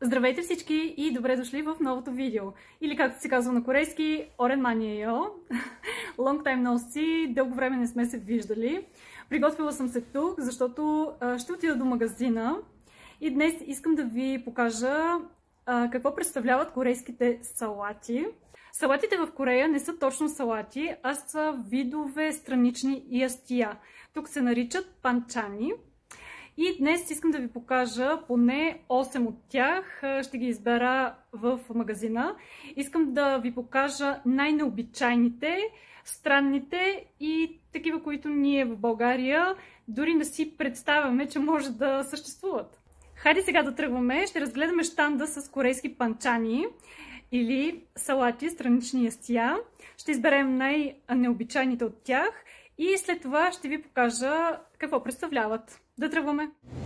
Здравейте всички и добре дошли в новото видео. Или както се казва на корейски, Орен Мания Йо. Long time no see, дълго време не сме се виждали. Приготвила съм се тук, защото ще отида до магазина. И днес искам да ви покажа какво представляват корейските салати. Салатите в Корея не са точно салати, а са видове странични ястия. Тук се наричат панчани. И днес искам да ви покажа поне 8 от тях. Ще ги избера в магазина. Искам да ви покажа най-необичайните, странните и такива, които ние в България дори не си представяме, че може да съществуват. Хайде сега да тръгваме. Ще разгледаме щанда с корейски панчани или салати, странични ястия. Ще изберем най-необичайните от тях и след това ще ви покажа какво представляват. Да тръгваме!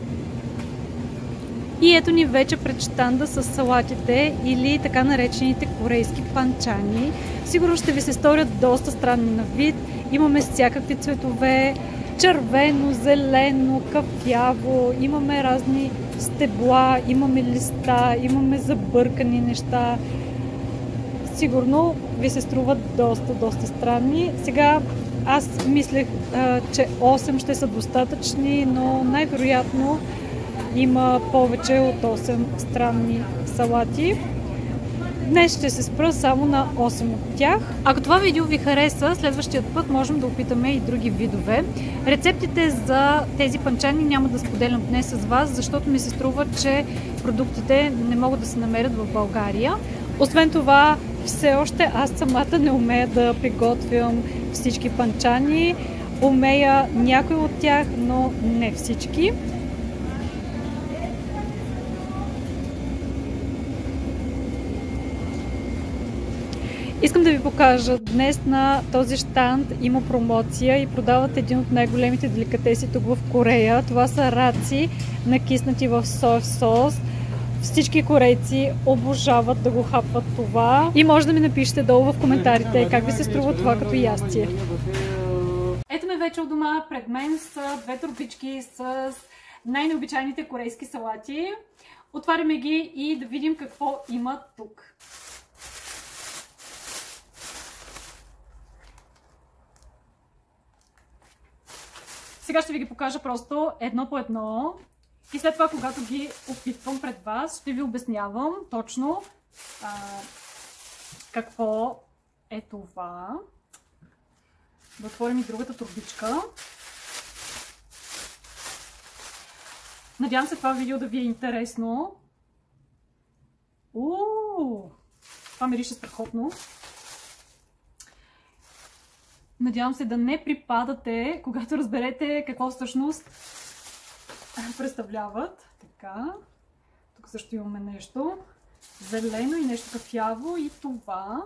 И ето ни вече пред щанда с салатите или така наречените корейски панчани. Сигурно ще ви се сторят доста странни на вид. Имаме всякакви цветове. Червено, зелено, кафяво. Имаме разни стебла, имаме листа, имаме забъркани неща. Сигурно ви се струват доста странни. Сега аз мислех, че 8 ще са достатъчни, но най-вероятно има повече от 8 странни салати. Днес ще се спра само на 8 от тях. Ако това видео ви хареса, следващия път можем да опитаме и други видове. Рецептите за тези панчани няма да споделям днес с вас, защото ми се струва, че продуктите не могат да се намерят в България. Освен това, все още аз самата не умея да приготвям всички панчани. Умея някои от тях, но не всички. Искам да ви покажа, днес на този щанд има промоция и продават един от най-големите деликатеси тук в Корея. Това са раци, накиснати в соев сос. Всички корейци обожават да го хапват това. И може да ми напишете долу в коментарите как ви се струва това като ястие. Ето ме вече у дома. Пред мен са две торбички с най-необичайните корейски салати. Отваряме ги и да видим какво има тук. Сега ще ви ги покажа просто едно по едно. И след това, когато ги опитвам пред вас, ще ви обяснявам точно какво е това. Да отворим и другата турбичка. Надявам се това видео да ви е интересно. Това мирише страхотно. Надявам се да не припадате, когато разберете какво всъщност представляват. Така. Тук също имаме нещо зелено и нещо кафяво и това.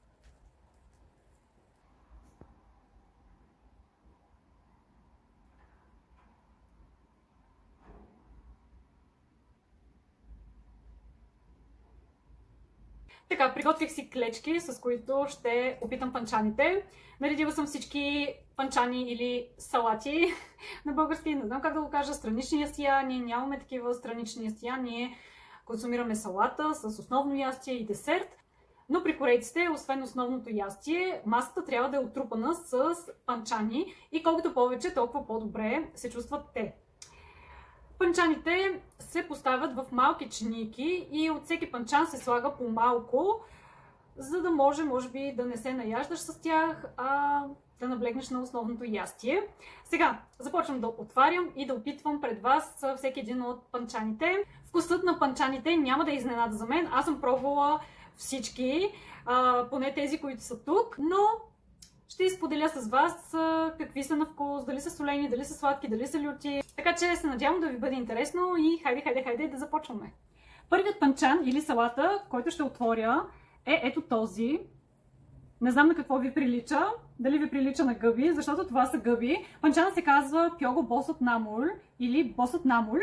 Така, приготвих си клечки, с които ще опитам панчаните. Наредила съм всички панчани или салати на български, не знам как да го кажа, странични ястия. Ние нямаме такива странични ястия, ние консумираме салата с основно ястие и десерт. Но при корейците, освен основното ястие, масата трябва да е отрупана с панчани и колкото повече, толкова по-добре се чувстват те. Панчаните се поставят в малки чиники и от всеки панчан се слага по малко, за да може би, да не се наяждаш с тях, а да наблегнеш на основното ястие. Сега започвам да отварям и да опитвам пред вас всеки един от панчаните. Вкусът на панчаните няма да е изненада за мен. Аз съм пробвала всички, поне тези, които са тук, но ще изподеля с вас какви са на вкус, дали са солени, дали са сладки, дали са люти. Така че се надявам да ви бъде интересно и хайде да започваме. Първият панчан или салата, който ще отворя, е ето този. Не знам на какво ви прилича. Дали ви прилича на гъби, защото това са гъби. Панчана се казва Пього Босот Намул или Босот Намул.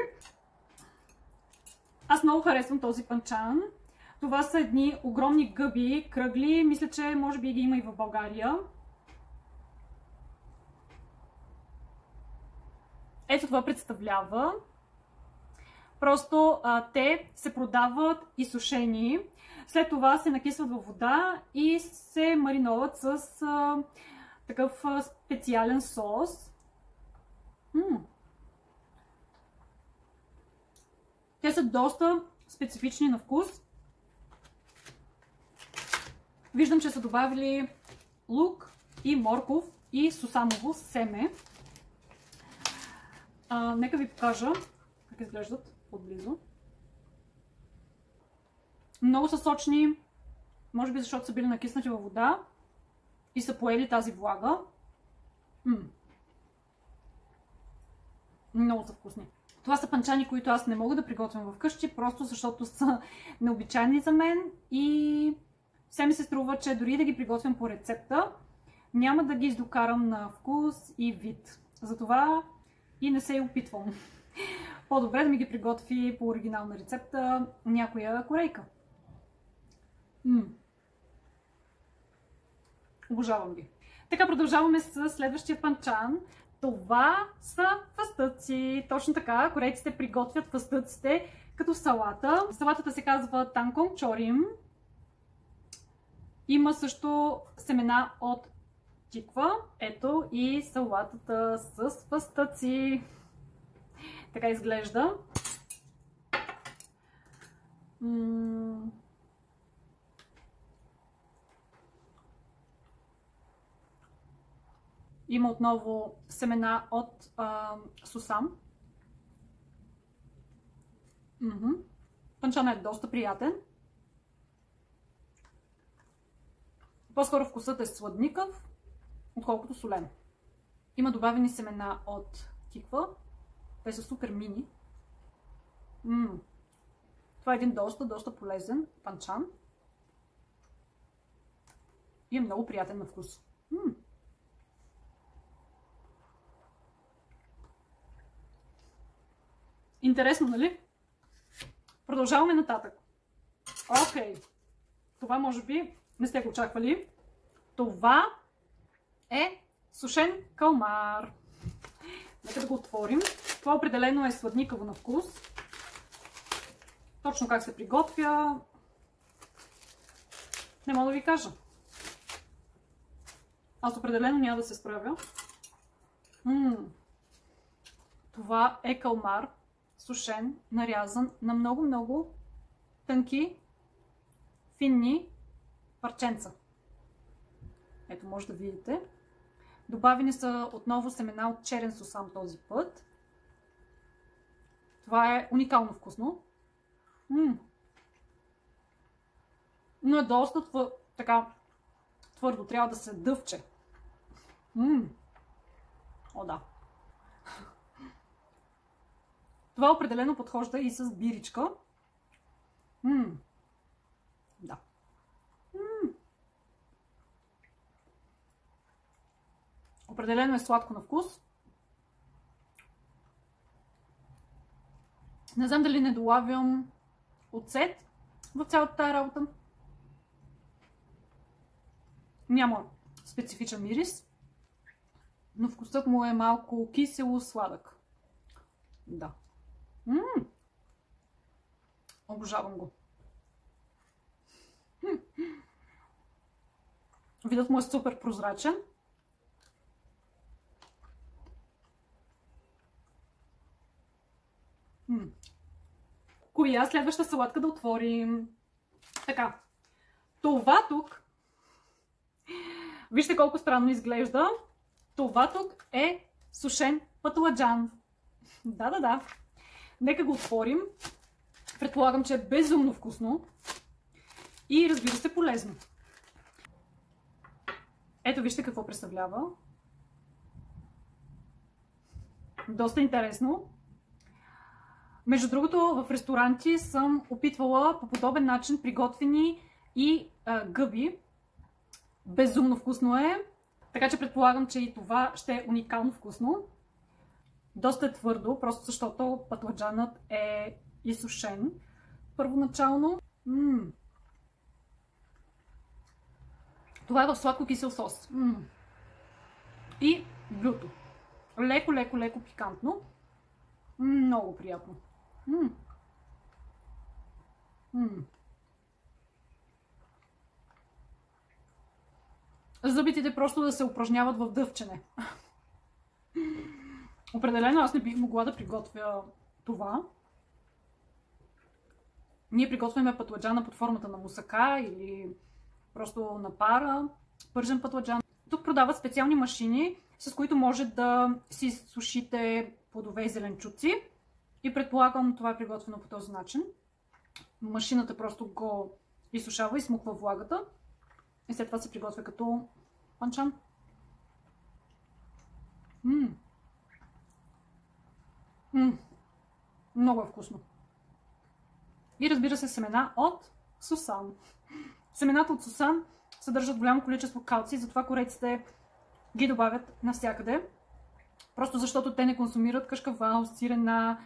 Аз много харесвам този панчан. Това са едни огромни гъби, кръгли. Мисля, че може би ги има и в България. Ето това представлява. Просто те се продават изсушени. След това се накисват във вода и се мариноват с такъв специален сос. Те са доста специфични на вкус. Виждам, че са добавили лук и морков и сусамово семе. Нека ви покажа как изглеждат отблизо. Много са сочни, може би защото са били накиснати във вода и са поели тази влага. Много са вкусни. Това са панчани, които аз не мога да приготвям вкъщи, просто защото са необичайни за мен и все ми се струва, че дори да ги приготвям по рецепта, няма да ги издокарам на вкус и вид. Затова и не се и опитвам. По-добре да ми ги приготви по оригинална рецепта някоя корейка. Обожавам ги. Така, продължаваме с следващия панчан. Това са фъстъци. Точно така, корейците приготвят фъстъците като салата. Салатата се казва танконг чорим. Има също семена от тиква. Ето и салатата с фъстъци. Така изглежда. Има отново семена от сусам. Панчана е доста приятен. По-скоро вкусът е сладникав, отколкото солен. Има добавени семена от тиква. Те са супер мини. Това е един доста полезен панчан. И е много приятен на вкус. Интересно, нали? Продължаваме нататък. Окей. Това може би не сте го очаквали. Това е сушен калмар. Нека да го отворим. Това определено е сладникаво на вкус. Точно как се приготвя, не мога да ви кажа. Аз определено няма да се справя. Това е калмар, сушен, нарязан на много тънки, финни парченца. Ето, може да видите. Добавени са отново семена от черен сусам този път. Това е уникално вкусно. Но е доста твърдо. Трябва да се дъвче. О, да. Това определено подхожда и с биричка. Да. Определено е сладко на вкус. Не знам дали не долавям оцет в цялата тази работа. Няма специфичен мирис, но вкусът му е малко кисело-сладък. Да. Обожавам го. Видът му е супер прозрачен. Коя следваща салатка да отворим? Така. Това тук, вижте колко странно изглежда. Това тук е сушен пътладжан. Да. Нека го отворим. Предполагам, че е безумно вкусно. И разбира се, полезно. Ето вижте какво представлява. Доста интересно. Между другото, в ресторанти съм опитвала по подобен начин приготвени и гъби. Безумно вкусно е. Така че предполагам, че и това ще е уникално вкусно. Доста е твърдо, просто защото пътладжанът е изсушен първоначално. Това е в сладко-кисел сос. И блюто. Леко пикантно. Много приятно. Зъбите просто да се упражняват в дъвчене. Определено аз не бих могла да приготвя това. Ние приготвяме пътладжана под формата на мусака или просто на пара, пържен пътладжан. Тук продават специални машини, с които може да си сушите плодове и зеленчуци. И предполагам, това е приготвено по този начин. Машината просто го изсушава и смуква влагата. И след това се приготвя като панчан. Много е вкусно. И разбира се, семена от сусан. Семената от сусан съдържат голямо количество калци, затова корейците ги добавят навсякъде. Просто защото те не консумират кашкавал, сирена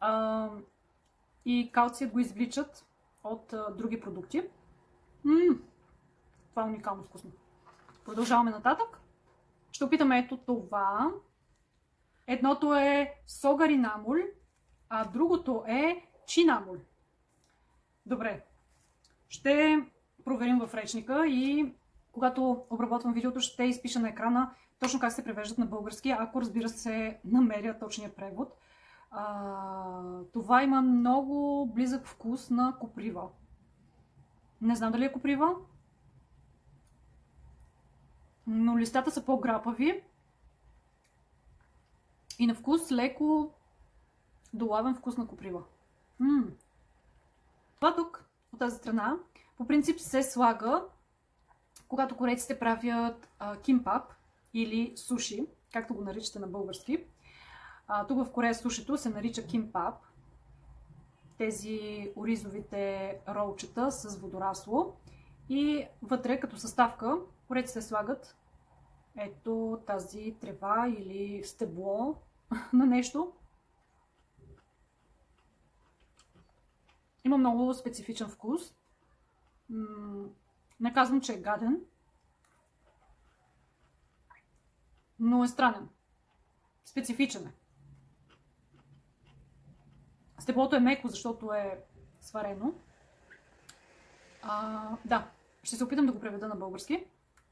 и калцият го извличат от други продукти. Това е уникално вкусно. Продължаваме нататък. Ще опитаме ето това. Едното е согаринамул, а другото е чинамул. Добре. Ще проверим в речника и когато обработвам видеото, ще изпиша на екрана точно как се превеждат на български, ако разбира се намеря точния превод. Това има много близък вкус на коприва. Не знам дали е коприва, но листата са по-грапави и на вкус леко долавен вкус на коприва. Това тук, от тази страна, по принцип се слага, когато корейците правят кимпап или суши, както го наричате на български. Тук в Корея сушито се нарича кимпап. Тези оризовите ролчета с водорасло. И вътре като съставка корейците слагат ето тази трева или стебло на нещо. Има много специфичен вкус. Не казвам, че е гаден, но е странен. Специфичен е. Стеблото е меко, защото е сварено. Да, ще се опитам да го преведа на български.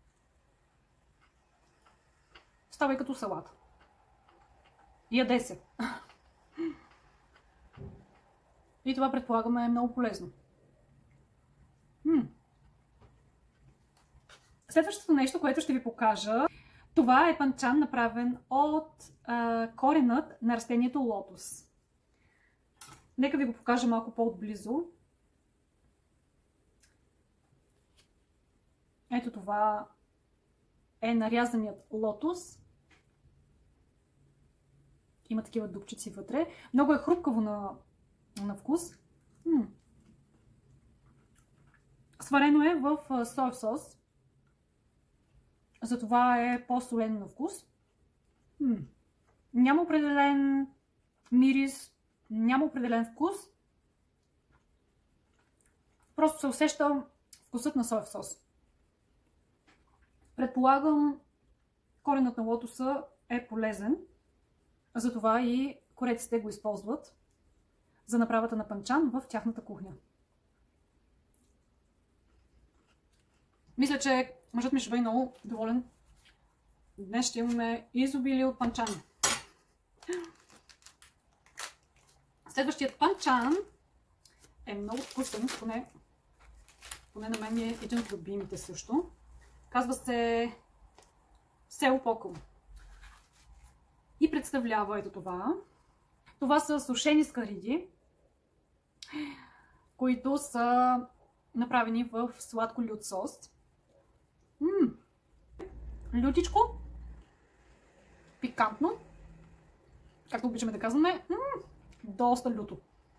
Става и като салат. Яде се. И това предполагаме е много полезно. Следващото нещо, което ще ви покажа, това е панчан, направен от коренът на растението лотос. Нека ви го покажа малко по-отблизо. Ето това е нарязаният лотос. Има такива дупчици вътре. Много е хрупкаво на вкус. Сварено е в соев сос. Затова е по-солено на вкус. Няма определен мирис, няма определен вкус. Просто се усеща вкусът на соев сос. Предполагам, коренът на лотоса е полезен. Затова и корейците го използват за направата на панчан в тяхната кухня. Мисля, че мъжът ми ще бъде много доволен. Днес ще имаме изобилие от панчани. Следващият панчан е много вкусен, поне на мен е един от любимите също. Казва се сел покъл. И представлява ето това. Това са сушени скариди, които са направени в сладко лют сос. Лютичко, пикантно, както обичаме да казваме, доста люто.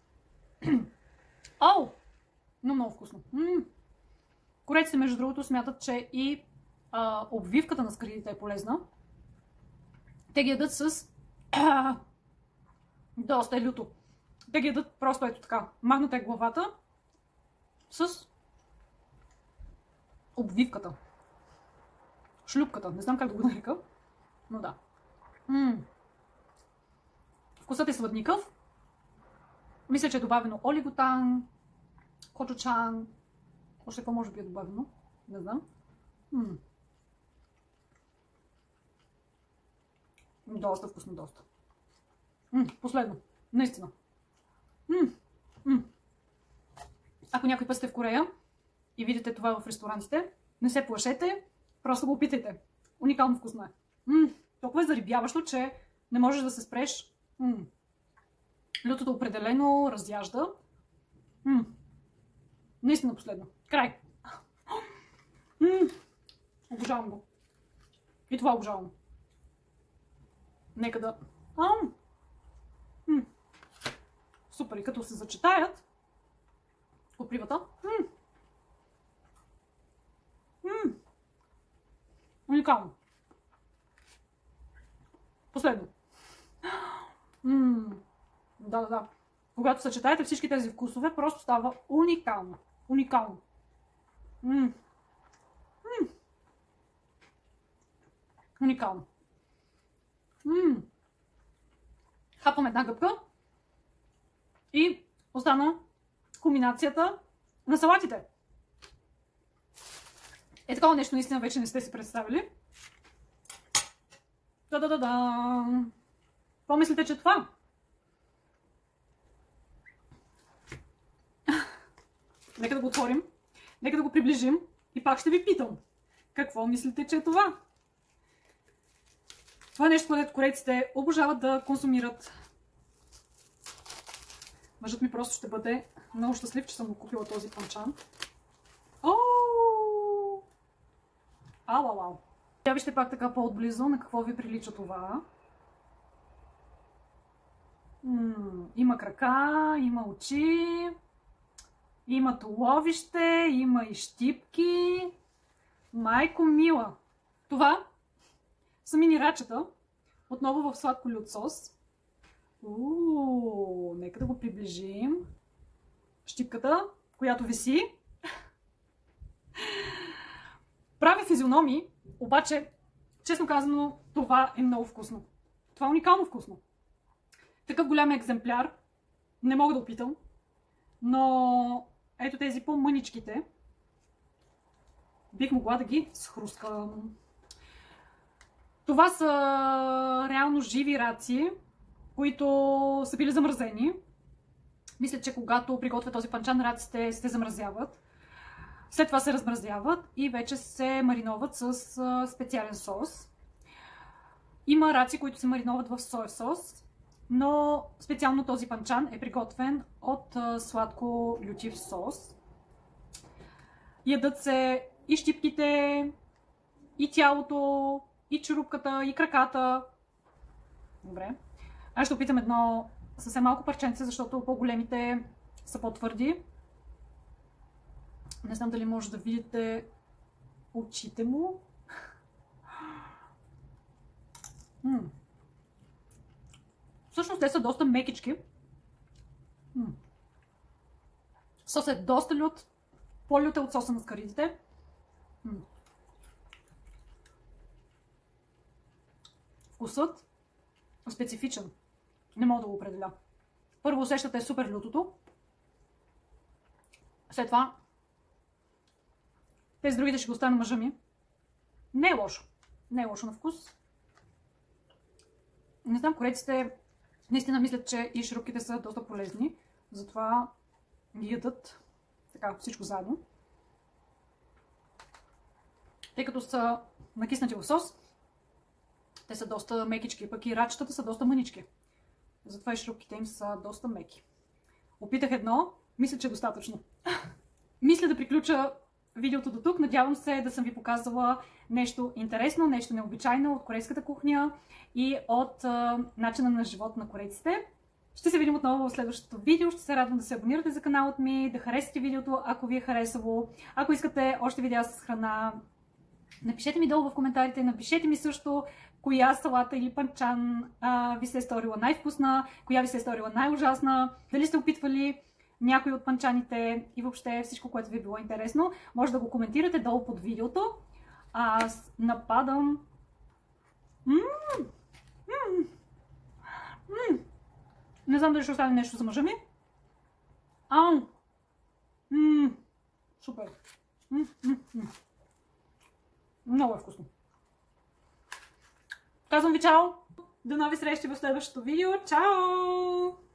Ау! Но много вкусно. Корейците, между другото, смятат, че и обвивката на скаридите е полезна. Те ги ядат с... доста е люто. Те ги ядат просто ето така. Магната е главата с обвивката. Шлюпката. Не знам как да го нарека, но да. Вкусът е сладникъв. Мисля, че е добавено олиготан, Кочучан. Още какво може би е добавено? Не знам. Доста вкусно, доста. Последно. Наистина. Ако някой път сте в Корея и видите това в ресторантите, не се плашете, просто го опитайте. Уникално вкусно е. Толкова е зарибяващо, че не можеш да се спреш. Лютото определено разяжда. Наистина последно. Край. Обожавам го. И това обожавам. Нека да... Супер. И като се зачетаят копривата. Уникално. Последно. Да. Когато съчетаете всички тези вкусове, просто става уникално. Уникално. Уникално. Хапвам една гъбка и остана комбинацията на салатите. Е, такова нещо наистина вече не сте си представили. Да-да-да-да! Какво мислите, че това? Нека да го отворим. Нека да го приближим. И пак ще ви питам. Какво мислите, че е това? Това е нещо, което корейците обожават да консумират. Мъжът ми просто ще бъде много щастлив, че съм го купила този панчан. Ау! Я вижте пак така по-отблизо на какво ви прилича това. Има крака, има очи, има туловище, има и щипки. Майко мила! Това са мини рачета, отново в сладко лют сос. Нека да го приближим. Щипката, която виси. Прави физиономии, обаче, честно казано, това е много вкусно. Това е уникално вкусно. Такъв голям екземпляр не мога да опитам, но ето тези по-мъничките бих могла да ги схрускам. Това са реално живи раци, които са били замразени. Мисля, че когато приготвя този панчан, раците се замразяват. След това се размразяват и вече се мариноват с специален сос. Има раци, които се мариноват в соев сос, но специално този панчан е приготвен от сладко-лютив сос. Ядат се и щипките, и тялото, и черупката, и краката. Добре. Аз ще опитам едно съвсем малко парченце, защото по-големите са по-твърди. Не знам дали може да видите очите му. Всъщност те са доста мекички. Сосът е доста лют. По-лют е от соса на скаридите. Вкусът е специфичен. Не мога да го определя. Първо усещате супер лютото. След това тези другите ще го оставя на мъжа ми. Не е лошо. Не е лошо на вкус. Не знам, корейците наистина мислят, че и шурупките са доста полезни. Затова ги ядат така всичко заедно. Тъй като са накиснати в сос, те са доста мекички, пък и рачетата са доста мънички. Затова и шурупките им са доста меки. Опитах едно, мисля, че е достатъчно. Мисля да приключа видеото до тук. Надявам се да съм ви показала нещо интересно, нещо необичайно от корейската кухня и от начина на живот на корейците. Ще се видим отново в следващото видео. Ще се радвам да се абонирате за каналът ми, да харесате видеото, ако ви е харесало. Ако искате още видеа с храна, напишете ми долу в коментарите, напишете ми също коя салата или панчан ви се е сторила най-вкусна, коя ви се е сторила най-ужасна, дали сте опитвали някои от панчаните и въобще всичко, което ви е било интересно. Може да го коментирате долу под видеото. Аз нападам. Не знам дали ще остане нещо за мъжа ми. Супер. Много е вкусно. Казвам ви чао! До нови срещи в следващото видео. Чао!